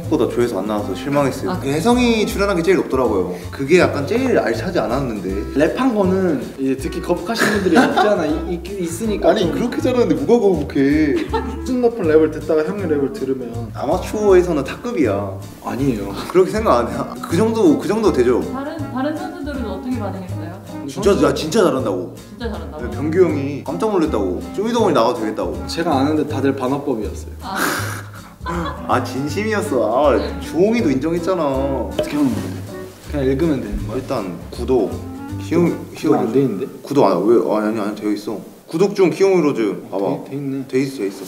생각보다 조회수 안 나와서 실망했어요. 혜성이 출연한 게 제일 높더라고요. 그게 약간 제일 알차지 않았는데. 랩한 거는 이제 듣기 거북하신 분들이 없잖아. 있으니까. 아니 그렇게 잘하는데 뭐가 거북해. 수준 높은 랩을 듣다가 형의 랩을 들으면 아마추어에서는 탑급이야. 아니에요. 그렇게 생각 안 해. 그 정도 되죠. 다른 선수들은 어떻게 반응했어요? 진짜 잘한다고. 진짜 잘한다고? 병규 형이 깜짝 놀랐다고. 쪼이동원이 나가도 되겠다고. 제가 아는데 다들 반어법이었어요. 아 진심이었어. 아 주홍이도 인정했잖아. 어떻게 하는 건데? 그냥 읽으면 되는 거야? 일단 구독 구독 안 돼 있는데? 구독 안 왜? 아니 되어 있어. 구독 중 키오미로즈 봐봐. 돼 있네. 돼 있어.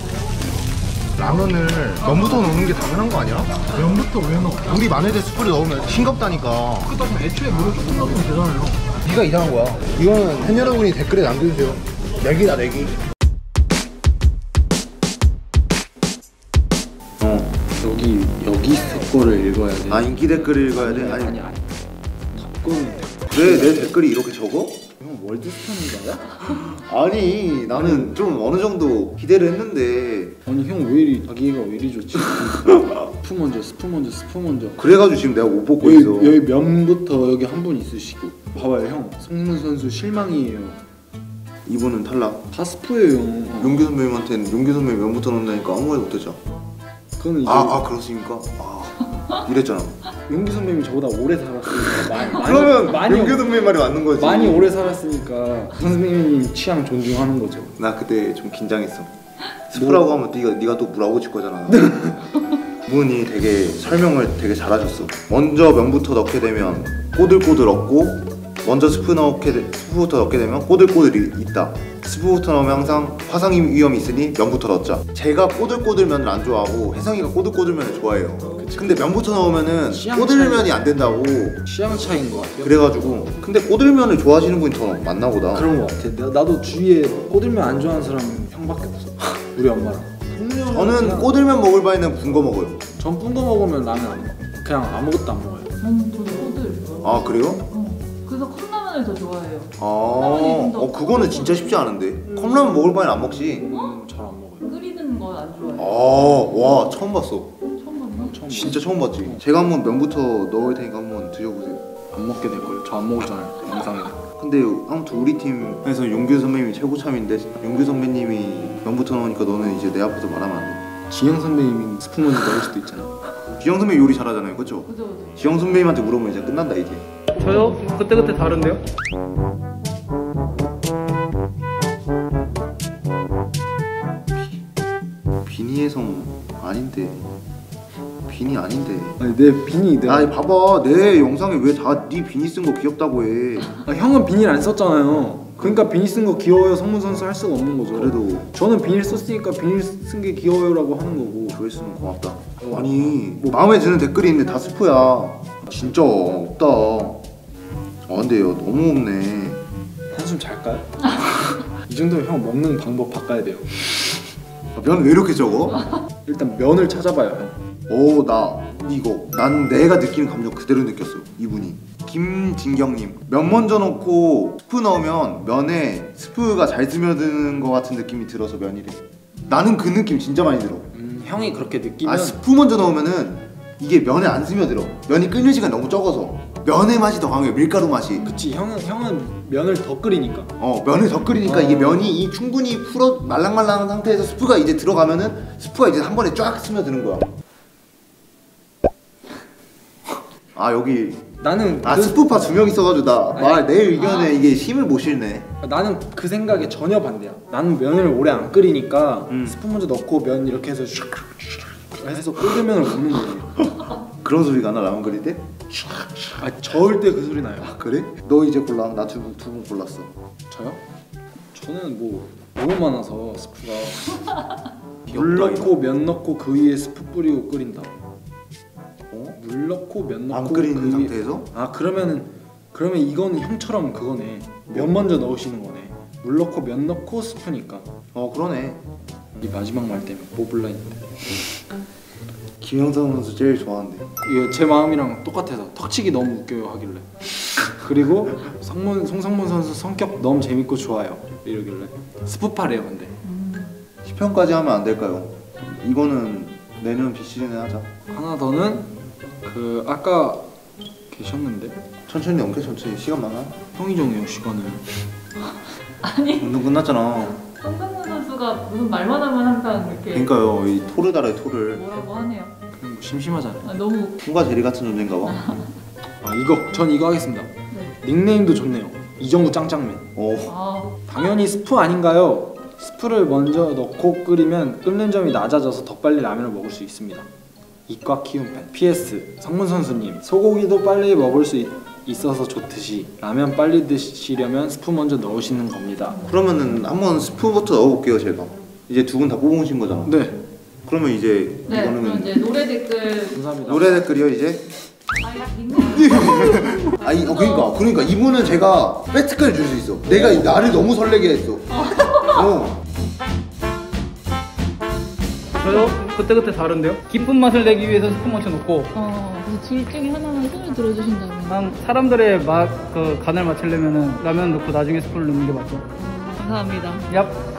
라면을 면부터 넣는 게 당연한 거 아니야? 면부터 왜 넣어? 우리 마늘에 숯불이 넣으면 싱겁다니까. 그러면 애초에 물을 조금 넣으면 되잖아요. 네가 이상한 거야. 이거는 팬 여러분이 댓글에 남겨주세요. 내기다 내기. 여기 거를 읽어야 돼. 아 인기 댓글 읽어야 돼? 아니 답변은 내 댓글이 이렇게 적어? 형 월드스타인가요? 아니 나는 좀 어느 정도 기대를 했는데. 아니 형 왜 이리 자기가 왜 이리 좋지? 스프 먼저. 그래가지고 지금 내가 못 뽑고 여기, 있어. 여기 면부터 여기 한 분 있으시고 봐봐요 형 성문 선수 실망이에요. 이분은 탈락. 다 스프예요. 용규 선배님한테는 용규 선배님 면부터 넣는다니까 아무 말도 못했죠. 그건 이제 그렇습니까? 이랬잖아. 용기 선배님이 저보다 오래 살았으니까 그러면 용규 선배님 말이 맞는 거지. 많이 오래 살았으니까 선생님 취향 존중하는 거죠. 나 그때 좀 긴장했어. 스프라고 하면 네가 또 물하고 칠 거잖아. 분이 되게 설명을 되게 잘하셨어. 먼저 면부터 넣게 되면 꼬들꼬들 없고, 먼저 스프부터 넣게 되면 꼬들꼬들이 있다. 스프부터 넣으면 항상 화상 위험이 있으니 면부터 넣자. 제가 꼬들꼬들면을 안 좋아하고 혜성이가 꼬들꼬들면을 좋아해요. 근데 면부터 넣으면은 꼬들면이 안 된다고. 취향 차이인 것 같아요. 그래가지고 근데 꼬들면을 좋아하시는 분이 더 많나 보다. 그런 것 같아. 나도 주위에 꼬들면 안 좋아하는 사람 형밖에 없어. 우리 엄마랑. 저는 꼬들면 먹을 바에는 분 거 먹어요. 전 푼 거 먹으면 라면 안 먹어. 그냥 아무것도 안 먹어요. 저도 꼬들. 아 그래요? 그래서 컵라면을 더 좋아해요. 그거는 진짜 쉽지 않은데. 컵라면 먹을 바에는 안 먹지. 잘 안 먹어요. 끓이는 거 안 좋아해요. 와 처음 봤어. 처음 봤나? 진짜 처음 봤지. 제가 한번 면부터 넣을 테니까 한번 드셔보세요. 안 먹게 될 거예요. 저 안 먹었잖아요. 영상에. 근데 아무튼 우리 팀에서 용규 선배님이 최고 참인데, 용규 선배님이 면부터 넣으니까 너는 이제 내 앞에서 말하면 안 돼. 지영 선배님이 스프 먼저 넣을 수도 있잖아. 지영 선배 요리 잘하잖아요, 그렇죠? 그죠. 지영 선배님한테 물어보면 이제 끝난다 이제. 저요? 그때 다른데요? 비니의 성 아닌데. 비니 아닌데. 아니 내 비니 내가. 아니 봐봐, 내 영상에 왜 다 네 비니 쓴 거 귀엽다고 해. 형은 비닐 안 썼잖아요. 그러니까 비닐 쓴 거 귀여워요 성문 선수 할 수가 없는 거죠. 그래도 저는 비닐 썼으니까 비닐 쓴 게 귀여워요라고 하는 거고. 조회수는 고맙다. 아니 뭐 마음에 드는 댓글이 있는데 다 스프야. 진짜 없다. 근데 너무 없네. 한숨 잘까요? 이 정도면 형 먹는 방법 바꿔야 돼요. 면 왜 이렇게 적어? 일단 면을 찾아봐요 형. 난 내가 느끼는 감정 그대로 느꼈어. 이분이 김진경님, 면 먼저 넣고 스프 넣으면 면에 스프가 잘 스며드는 것 같은 느낌이 들어서 면이래. 나는 그 느낌 진짜 많이 들어. 형이 그렇게 느끼면 스프 먼저 넣으면은 이게 면에 안 스며들어. 면이 끓는 시간이 너무 적어서 면의 맛이 더 강해요. 밀가루 맛이. 그치. 형은 면을 더 끓이니까. 면을 더 끓이니까 이게 면이 충분히 말랑말랑한 상태에서 스프가 이제 들어가면은 스프가 이제 한 번에 쫙 스며드는 거야. 여기 나는 스프파 2명 있어가지고 내 의견에 이게 힘을 못 실네. 나는 그 생각에 전혀 반대야. 나는 면을 오래 안 끓이니까 스프 먼저 넣고 면 이렇게 해서 해서 끓으면을 먹는 거예요. 그런 소리가 나 라면 끓일 때? 저을 때 그 소리 나요. 그래? 너 이제 골라. 나 두 분 골랐어. 저요? 저는 뭐 너무 많아서 스프가 물 귀엽다, 넣고 면 넣고 그 위에 스프 뿌리고 끓인다. 물 넣고 면 넣고 안 끓이는 상태에서? 그러면 이거는 형처럼 그거네. 면 먼저 넣으시는 거네. 물 넣고 면 넣고 스프니까. 그러네. 이 마지막 말 때문에 뽑을라 했는데. 김영선 선수 제일 좋아하는데. 이거 제 마음이랑 똑같아서 턱치기 너무 웃겨요 하길래. 그리고 송성문 선수 성격 너무 재밌고 좋아요 이러길래 스프파래요. 근데 10편까지 하면 안 될까요? 이거는 내년 비시즌에 하자. 하나 더는 그 아까 계셨는데 천천히 넘겨 천천히 시간 많아. 형이 정해요 시간을. 아니 운동 끝났잖아. 황상문 선수가 무슨 말만 하면 항상 이렇게 그러니까요 이 토를 달아요 토를. 뭐라고 하네요. 그냥 뭐 심심하잖아요. 아, 너무 통과 제리 같은 존재인가 봐. 아 이거 전 이거 하겠습니다. 네. 닉네임도 좋네요. 이정구 짱짱맨. 아 당연히 스프 아닌가요? 스프를 먼저 넣고 끓이면 끓는 점이 낮아져서 더 빨리 라면을 먹을 수 있습니다. 이과 키움 팬. PS 성문 선수님 소고기도 빨리 먹을 수 있어서 좋듯이 라면 빨리 드시려면 스프 먼저 넣으시는 겁니다. 그러면은 한번 스프부터 넣어볼게요 제가. 이제 두 분 다 뽑으신 거잖아. 네 그러면 이제 네. 그럼 이거는 이제 노래 댓글 감사합니다. 노래 댓글이요 이제. 닉네임 아니 그러니까 이분은 제가 배트까지 줄 수 있어. 내가 나를 너무 설레게 했어. 저요? 그때그때 다른데요? 깊은 맛을 내기 위해서 스푼 먼저 넣고 그래서 둘 중에 하나만 손을 들어주신다면 난 사람들의 맛, 그 간을 맞추려면은 라면 넣고 나중에 스푼을 넣는 게 맞죠. 감사합니다. 얍.